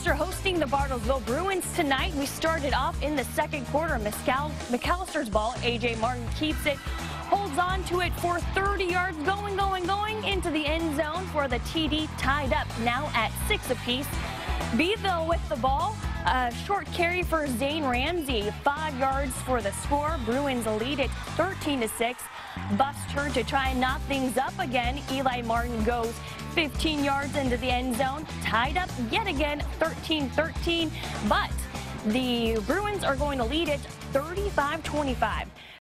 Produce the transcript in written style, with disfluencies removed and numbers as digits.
McAlester hosting the Bartlesville Bruins tonight. We started off in the second quarter. McAllister's ball. A.J. Martin keeps it, holds on to it for 30 yards, going into the end zone for the TD, tied up now at 6 apiece. Beeville with the ball. A short carry for Zane Ramsey, 5 yards for the score. Bruins lead it 13-6. Buffs turn to try and knock things up again. Eli Martin goes 15 yards into the end zone, tied up yet again, 13-13. But the Bruins are going to lead it 35-25.